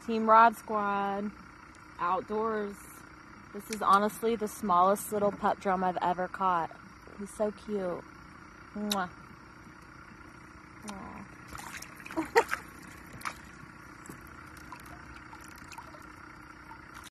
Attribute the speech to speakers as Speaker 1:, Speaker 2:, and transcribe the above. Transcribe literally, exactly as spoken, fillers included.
Speaker 1: Team Rod Squad. Outdoors. This is honestly the smallest little pup drum I've ever caught. He's so cute. Mwah. Aww.